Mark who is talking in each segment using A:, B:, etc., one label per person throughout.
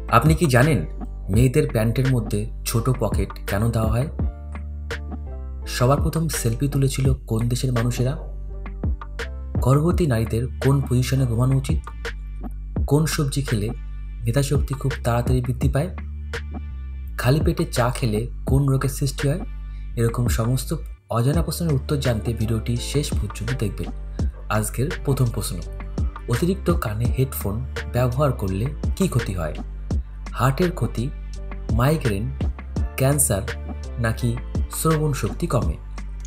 A: আপনি কি জানেন মেয়েদের প্যান্টের মধ্যে ছোট পকেট কেন দেওয়া হয়? সবার প্রথম সেলফি তুলেছিল কোন দেশের মানুষেরা? গর্ভবতী নারীদের কোন পজিশনে ঘুমানো উচিত? কোন সবজি খেলে মেধাশক্তি খুব তাড়াতাড়ি বৃদ্ধি পায়? খালি পেটে চা খেলে কোন রোগের সৃষ্টি হয়? এরকম সমস্ত অজানা প্রশ্নের উত্তর জানতে ভিডিওটি শেষ পর্যন্ত দেখবেন। আজকের প্রথম প্রশ্ন, অতিরিক্ত কানে হেডফোন ব্যবহার করলে কী ক্ষতি হয়? হার্টের ক্ষতি, মাইগ্রেন, ক্যান্সার নাকি শ্রবণ শক্তি কমে?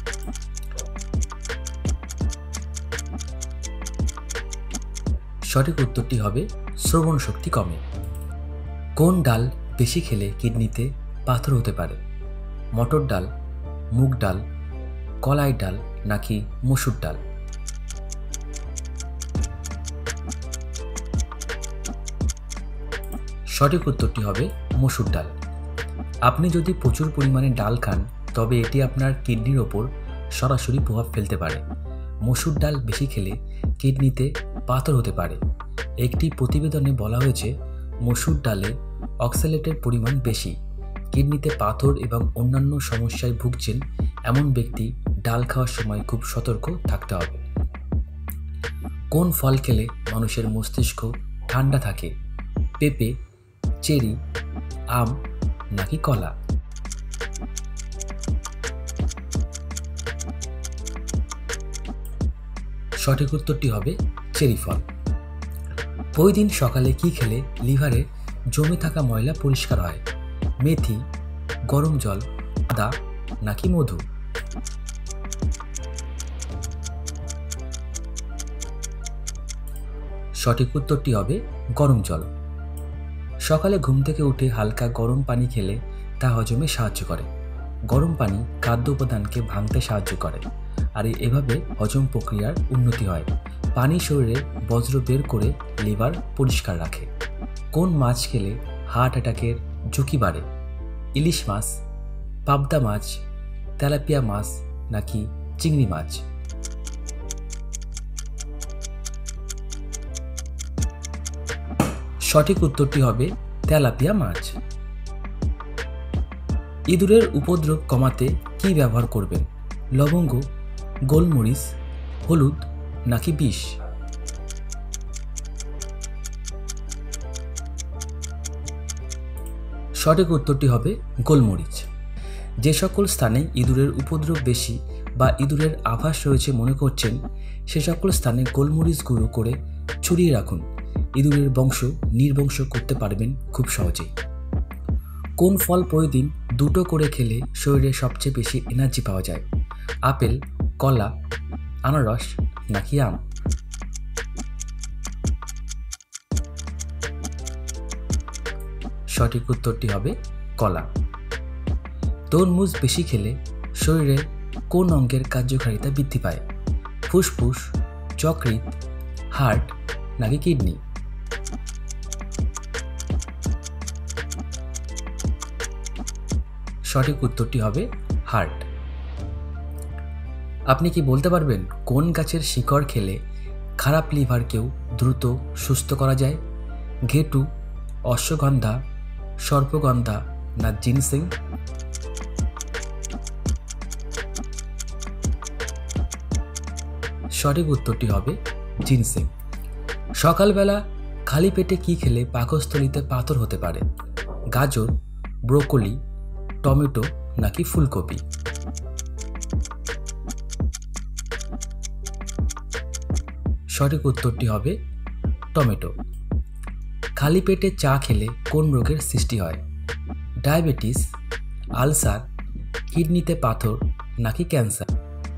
A: সঠিক উত্তরটি হবে শ্রবণ শক্তি কমে। কোন ডাল বেশি খেলে কিডনিতে পাথর হতে পারে? মটর ডাল, মুগ ডাল, কলাই ডাল নাকি মসুর ডাল? সঠিক উত্তরটি হবে মসুর ডাল। আপনি যদি প্রচুর পরিমাণে ডাল খান তবে এটি আপনার কিডনির ওপর সরাসরি প্রভাব ফেলতে পারে। মসুর ডাল বেশি খেলে কিডনিতে পাথর হতে পারে। একটি প্রতিবেদনে বলা হয়েছে মসুর ডালে অক্সালেটের পরিমাণ বেশি। কিডনিতে পাথর এবং অন্যান্য সমস্যায় ভুগছেন এমন ব্যক্তি ডাল খাওয়ার সময় খুব সতর্ক থাকতে হবে। কোন ফল খেলে মানুষের মস্তিষ্ক ঠান্ডা থাকে? পেঁপে, চেরি, আম নাকি কলা? সঠিক উত্তরটি হবে চেরি ফল। প্রতিদিন সকালে কি খেলে লিভারে জমে থাকা ময়লা পরিষ্কার হয়? মেথি, গরম জল, আদা নাকি মধু? সঠিক উত্তরটি হবে গরম জল। সকালে ঘুম থেকে উঠে হালকা গরম পানি খেলে তা হজমে সাহায্য করে। গরম পানি খাদ্য উপাদানকে ভাঙতে সাহায্য করে আর এভাবে হজম প্রক্রিয়ার উন্নতি হয়। পানি শরীরে বজ্র বের করে লিভার পরিষ্কার রাখে। কোন মাছ খেলে হার্ট অ্যাটাকের ঝুঁকি বাড়ে? ইলিশ মাছ, পাবদা মাছ, তেলাপিয়া মাছ নাকি চিংড়ি মাছ? সঠিক উত্তরটি হবে তেলাপিয়া মাছ। ইঁদুরের উপদ্রব কমাতে কি ব্যবহার করবেন? লবঙ্গ, গোলমরিচ, হলুদ নাকি বিষ? সঠিক উত্তরটি হবে গোলমরিচ। যে সকল স্থানে ইঁদুরের উপদ্রব বেশি বা ইঁদুরের আভাস রয়েছে মনে করছেন সে সকল স্থানে গোলমরিচ গুঁড়ো করে ছড়িয়ে রাখুন। ইঁদুরের বংশ নির্বংশ করতে পারবেন খুব সহজেই। কোন ফল প্রতিদিন 2টো করে খেলে শরীরে সবচেয়ে বেশি এনার্জি পাওয়া যায়? আপেল, কলা, আনারস নাকি আম? সঠিক উত্তরটি হবে কলা। তরমুজ বেশি খেলে শরীরে কোন অঙ্গের কার্যকারিতা বৃদ্ধি পায়? ফুসফুস, যকৃৎ, হার্ট নাকি কিডনি? সঠিক উত্তরটি হবে হার্ট। আপনি কি বলতে পারবেন কোন গাছের শিকড় খেলে খারাপ লিভারকেও দ্রুত সুস্থ করা যায়? ঘেটু, অশ্বগন্ধা, সর্পগন্ধা না জিনসেং? সঠিক উত্তরটি হবে জিনসেং। সকালবেলা খালি পেটে কি খেলে পাকস্থলীতে পাথর হতে পারে? গাজর, ব্রোকলি, টমেটো নাকি ফুলকপি? সঠিক উত্তরটি হবে টমেটো। খালি পেটে চা খেলে কোন রোগের সৃষ্টি হয়? ডায়াবেটিস, আলসার, কিডনিতে পাথর নাকি ক্যান্সার?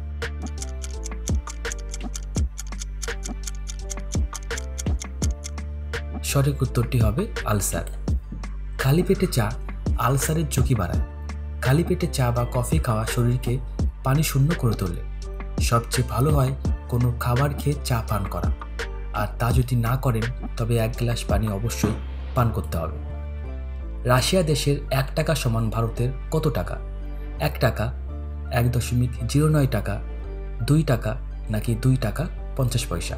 A: সঠিক উত্তরটি হবে আলসার। খালি পেটে চা আলসারের ঝুঁকি বাড়ায়। খালি পেটে চা বা কফি খাওয়া শরীরকে পানি শূন্য করে তোলে। সবচেয়ে ভালো হয় কোনো খাবার খেয়ে চা পান করা, আর তা যদি না করেন তবে 1 গ্লাস পানি অবশ্যই পান করতে হবে। রাশিয়া দেশের 1 টাকা সমান ভারতের কত টাকা? 1 টাকা, 1.09 টাকা, 2 টাকা নাকি 2 টাকা 50 পয়সা?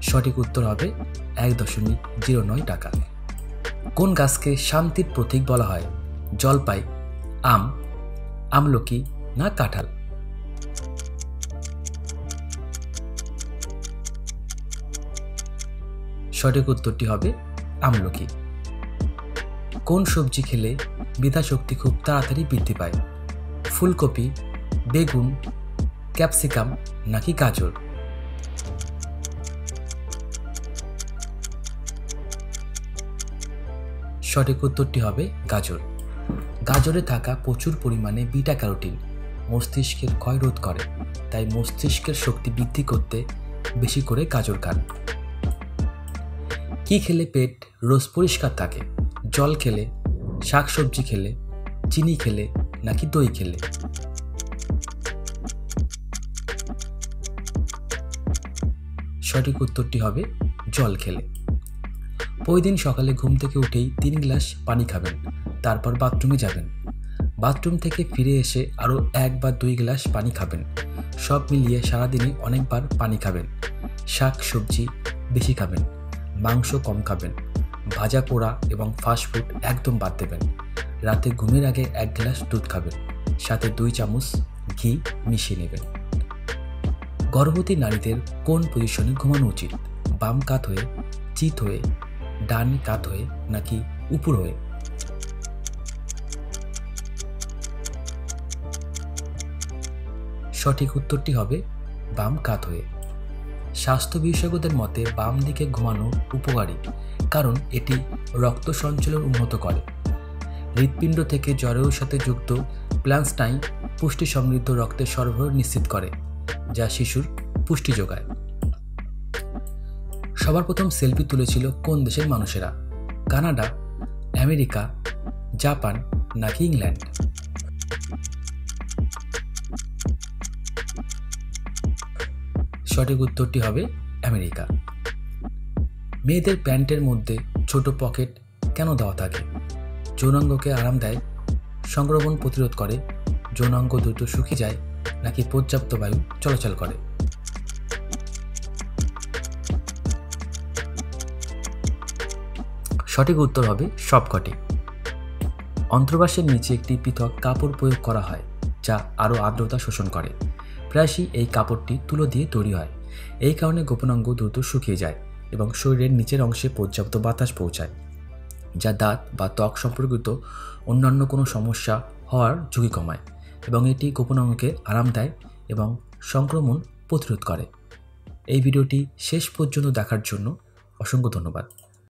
A: সঠিক উত্তর হবে 1.09 টাকা। কোন গাছকে শান্তির প্রতীক বলা হয়? জলপাই, আম, আমলকি না কাঁঠাল? সঠিক উত্তরটি হবে আমলকি। কোন সবজি খেলে মেধাশক্তি খুব তাড়াতাড়ি বৃদ্ধি পায়? ফুলকপি, বেগুন, ক্যাপসিকাম নাকি গাজর? সঠিক উত্তরটি হবে গাজর। গাজরে থাকা প্রচুর পরিমাণে বিটা ক্যারোটিন মস্তিষ্কের ক্ষয় রোধ করে, তাই মস্তিষ্কের শক্তি বৃদ্ধি করতে বেশি করে গাজর খান। কি খেলে পেট রোজ পরিষ্কার থাকে? জল খেলে, শাকসবজি খেলে, চিনি খেলে নাকি দই খেলে? সঠিক উত্তরটি হবে জল খেলে। প্রতিদিন সকালে ঘুম থেকে উঠেই 3 গ্লাস পানি খাবেন, তারপর বাথরুমে যাবেন। বাথরুম থেকে ফিরে এসে আরও 1 বা 2 গ্লাস পানি খাবেন। সব মিলিয়ে সারাদিনে অনেকবার পানি খাবেন। শাক সবজি বেশি খাবেন, মাংস কম খাবেন, ভাজা পোড়া এবং ফাস্টফুড একদম বাদ দেবেন। রাতে ঘুমের আগে 1 গ্লাস দুধ খাবেন, সাথে 2 চামচ ঘি মিশিয়ে নেবেন। গর্ভবতী নারীদের কোন পজিশনে ঘুমানো উচিত? বাম কাত হয়ে, চিত হয়ে, ডান কাত হয়ে নাকি উপর হয়ে? সঠিক উত্তরটি হবে বাম কাত হয়ে। স্বাস্থ্য বিশেষজ্ঞদের মতে বাম দিকে ঘুমানো উপকারী, কারণ এটি রক্ত সঞ্চালন উন্নত করে। হৃৎপিণ্ড থেকে জরায়ুর সাথে যুক্ত প্ল্যান্সটাইন পুষ্টি সমৃদ্ধ রক্তের সরবরাহ নিশ্চিত করে, যা শিশুর পুষ্টি যোগায়। সবার প্রথম সেলফি তুলেছিল কোন দেশের মানুষেরা? কানাডা, আমেরিকা, জাপান নাকি ইংল্যান্ড? সঠিক উত্তরটি হবে আমেরিকা। মেয়েদের প্যান্টের মধ্যে ছোট পকেট কেন দেওয়া থাকে? যৌনাঙ্গকে আরাম দেয়, সংক্রমণ প্রতিরোধ করে, যৌনাঙ্গ দ্রুত শুকিয়ে যায় নাকি পর্যাপ্ত বায়ু চলাচল করে? সঠিক উত্তর হবে সবকটি। অন্ত্রবাসের নিচে একটি পৃথক কাপড় প্রয়োগ করা হয়, যা আরও আর্দ্রতা শোষণ করে। প্রায়শই এই কাপড়টি তুলো দিয়ে তৈরি হয়। এই কারণে গোপনাঙ্গ দ্রুত শুকিয়ে যায় এবং শরীরের নিচের অংশে পর্যাপ্ত বাতাস পৌঁছায়, যা দাঁত বা ত্বক সম্পর্কিত অন্যান্য কোনো সমস্যা হওয়ার ঝুঁকি কমায়, এবং এটি গোপনাঙ্গকে আরাম দেয় এবং সংক্রমণ প্রতিরোধ করে। এই ভিডিওটি শেষ পর্যন্ত দেখার জন্য অসংখ্য ধন্যবাদ।